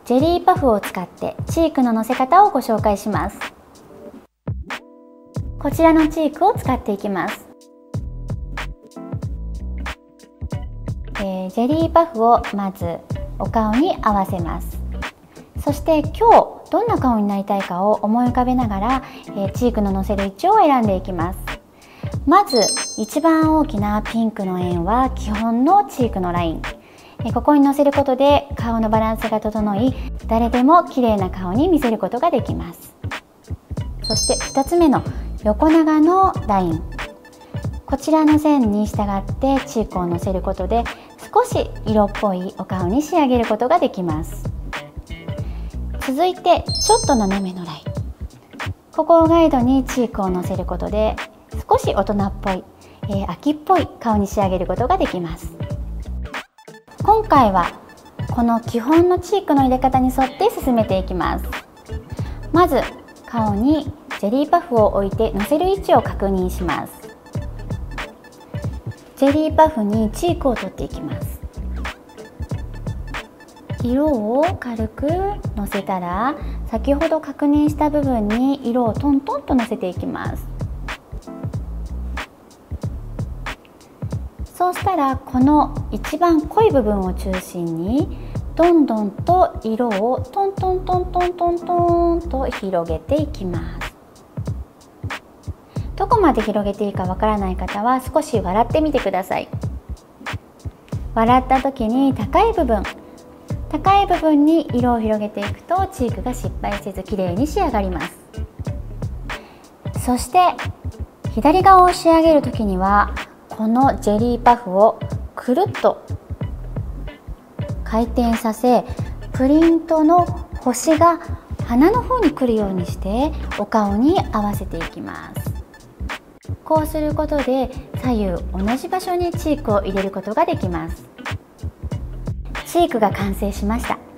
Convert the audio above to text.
ジェリーパフを使ってチークののせ方をご紹介します。こちらのチークを使っていきます。ジェリーパフをまずお顔に合わせます。そして今日どんな顔になりたいかを思い浮かべながら、チークののせる位置を選んでいきます。まず一番大きなピンクの円は基本のチークのライン。ここにのせることで顔のバランスが整い、誰でも綺麗な顔に見せることができます。そして2つ目の横長のライン。こちらの線に従ってチークをのせることで少し色っぽいお顔に仕上げることができます。続いてちょっと斜めのライン。ここをガイドにチークをのせることで少し大人っぽい、秋っぽい顔に仕上げることができます。今回はこの基本のチークの入れ方に沿って進めていきます。まず顔にジェリーパフを置いてのせる位置を確認します。ジェリーパフにチークを取っていきます。色を軽くのせたら、先ほど確認した部分に色をトントンとのせていきます。そうしたらこの一番濃い部分を中心にどんどんと色をトントントントントントンと広げていきます。どこまで広げていいかわからない方は少し笑ってみてください。笑った時に高い部分に色を広げていくとチークが失敗せず綺麗に仕上がります。そして左側を仕上げる時にはこのジェリーパフをくるっと回転させ、プリントの星が鼻の方に来るようにしてお顔に合わせていきます。こうすることで左右同じ場所にチークを入れることができます。チークが完成しました。